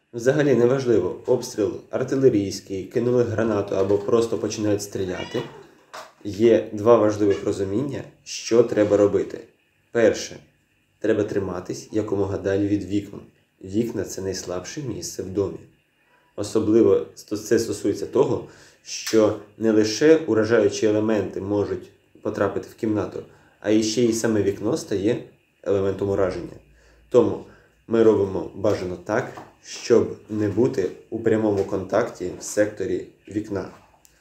Взагалі неважливо, обстріл артилерійський, кинули гранату або просто починають стріляти. Є два важливих розуміння, що треба робити. Перше, треба триматись якомога далі від вікон. Вікна – це найслабше місце в домі. Особливо це стосується того, що не лише уражаючі елементи можуть потрапити в кімнату, а іще й саме вікно стає елементом ураження. Тому ми робимо бажано так, щоб не бути у прямому контакті в секторі вікна.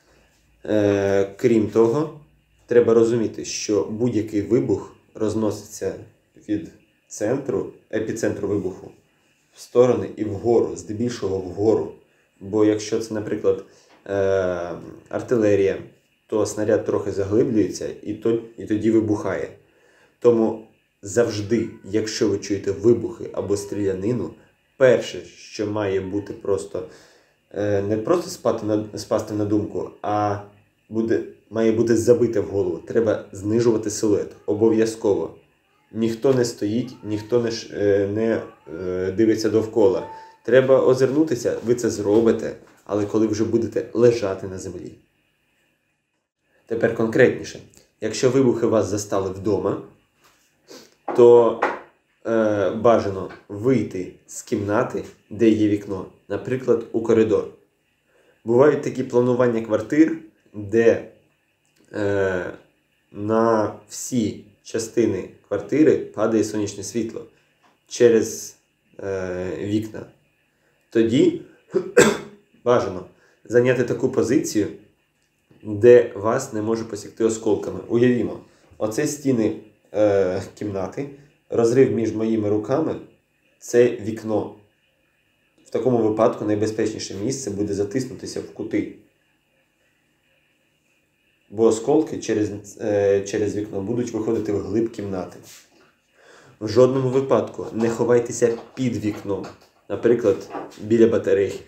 Крім того, треба розуміти, що будь-який вибух розноситься від епіцентру вибуху в сторони і вгору, здебільшого вгору. Бо якщо це, наприклад, артилерія, то снаряд трохи заглиблюється і тоді вибухає. Тому завжди, якщо ви чуєте вибухи або стрілянину, перше, що має бути не просто спасти на думку, а має бути забите в голову. Треба знижувати силует. Обов'язково. Ніхто не стоїть, ніхто не дивиться довкола. Треба озирнутися, ви це зробите, але коли вже будете лежати на землі. Тепер конкретніше. Якщо вибухи вас застали вдома, то бажано вийти з кімнати, де є вікно, наприклад, у коридор. Бувають такі планування квартир, де на всі частини квартири падає сонячне світло через вікна. Тоді бажано зайняти таку позицію, де вас не може посікти осколками. Уявімо, оце стіни кімнати, розрив між моїми руками – це вікно. В такому випадку найбезпечніше місце буде затиснутися в кути. Бо осколки через вікно будуть виходити в глиб кімнати. В жодному випадку не ховайтеся під вікном, наприклад, біля батареї.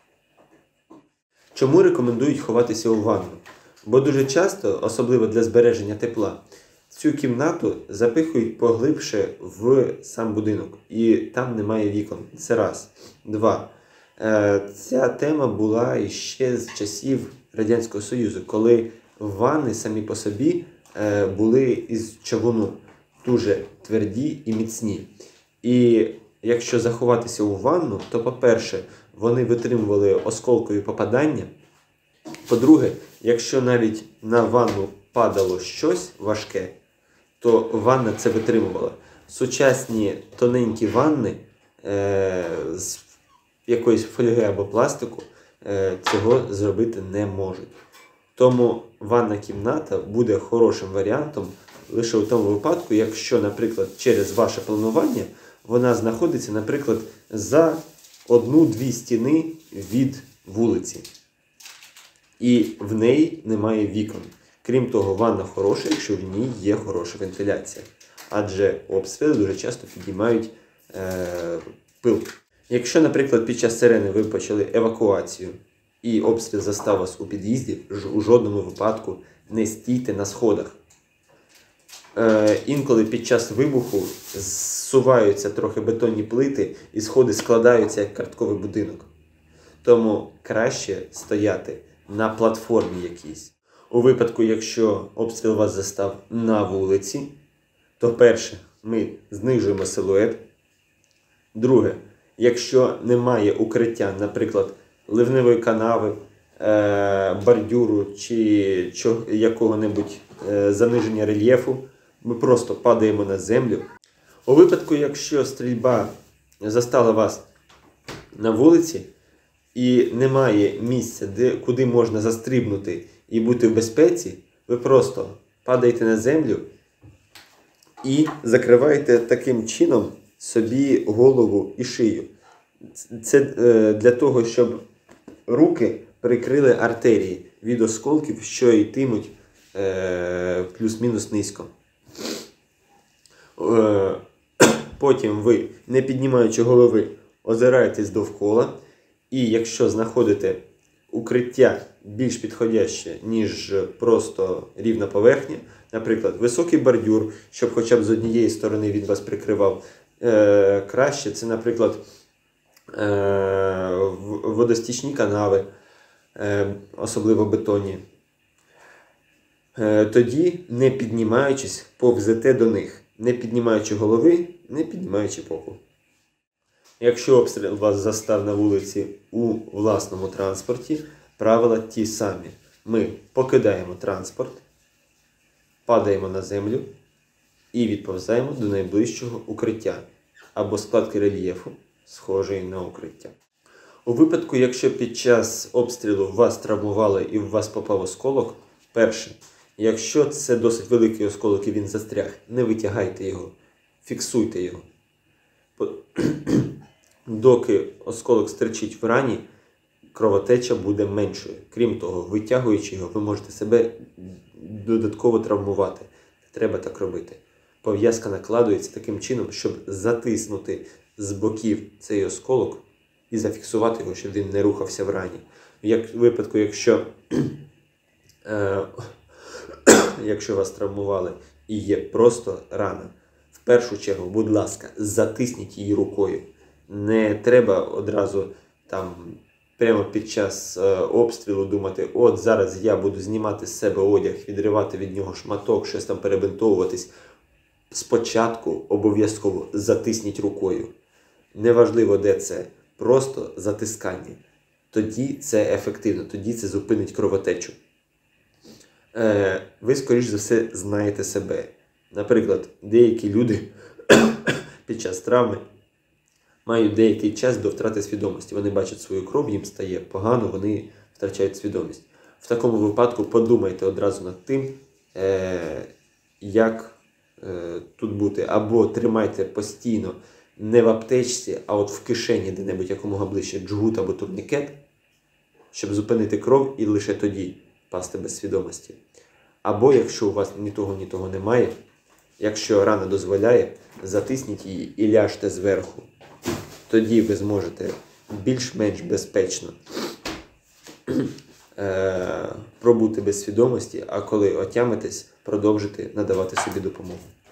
Чому рекомендують ховатися у ванну? Бо дуже часто, особливо для збереження тепла, цю кімнату запихують поглибше в сам будинок. І там немає вікон. Це раз. Два. Ця тема була іще з часів Радянського Союзу, коли ванни самі по собі були із чавуну. Дуже тверді і міцні. І якщо заховатися у ванну, то, по-перше, вони витримували осколкові попадання. По-друге, якщо навіть на ванну падало щось важке, то ванна це витримувала. Сучасні тоненькі ванни з якоїсь фольги або пластику цього зробити не можуть. Тому ванна кімната буде хорошим варіантом лише у тому випадку, якщо, наприклад, через ваше планування вона знаходиться, наприклад, за 1-2 стіни від вулиці. І в неї немає вікон. Крім того, ванна хороша, якщо в ній є хороша вентиляція. Адже обстріли дуже часто піднімають пил. Якщо, наприклад, під час сирени ви почали евакуацію і обстріл застав вас у під'їзді, у жодному випадку не стійте на сходах. Інколи під час вибуху зсуваються трохи бетонні плити і сходи складаються як картковий будинок. Тому краще стояти на платформі якійсь. У випадку, якщо обстріл вас застав на вулиці, то перше, ми знижуємо силует. Друге, якщо немає укриття, наприклад, ливневої канави, бордюру чи якого-небудь заниження рельєфу, ми просто падаємо на землю. У випадку, якщо стрільба застала вас на вулиці і немає місця, куди можна застрибнути і бути в безпеці, ви просто падаєте на землю і закриваєте таким чином собі голову і шию. Це для того, щоб руки прикрили артерії від осколків, що йтимуть плюс-мінус низько. Потім ви, не піднімаючи голови, озираєтесь довкола. І якщо знаходите укриття більш підходяще, ніж просто рівна поверхня, наприклад, високий бордюр, щоб хоча б з однієї сторони він вас прикривав, краще це, наприклад, водостічні канави, особливо бетонні, тоді, не піднімаючись, повзете до них, не піднімаючи голови, не піднімаючи боку. Якщо обстріл вас застав на вулиці у власному транспорті, правила ті самі. Ми покидаємо транспорт, падаємо на землю і відповзаємо до найближчого укриття або складки рельєфу, схожої на укриття. У випадку, якщо під час обстрілу вас травмували і в вас попав осколок, перше, якщо це досить великий осколок і він застряг, не витягайте його, фіксуйте його. Доки осколок стерчить в рані, кровотеча буде меншою. Крім того, витягуючи його, ви можете себе додатково травмувати. Не треба так робити. Пов'язка накладується таким чином, щоб затиснути з боків цей осколок і зафіксувати його, щоб він не рухався в рані. В випадку, якщо вас травмували і є просто рана, в першу чергу, будь ласка, затисніть її рукою. Не треба одразу прямо під час обстрілу думати, от зараз я буду знімати з себе одяг, відривати від нього шматок, щось там перебинтовуватись. Спочатку обов'язково затисніть рукою. Неважливо, де це, просто затискання. Тоді це ефективно, тоді це зупинить кровотечу. Ви, скоріш за все, знаєте себе. Наприклад, деякі люди під час травми мають деякий час до втрати свідомості. Вони бачать свою кров, їм стає погано, вони втрачають свідомість. В такому випадку подумайте одразу над тим, як тут бути. Або тримайте постійно не в аптечці, а от в кишені де-небудь якомога ближче джгут або турнікет, щоб зупинити кров і лише тоді пасти без свідомості. Або якщо у вас ні того немає, якщо рана дозволяє, затисніть її і ляжте зверху. Тоді ви зможете більш-менш безпечно пробути без свідомості, а коли отямитесь, продовжити надавати собі допомогу.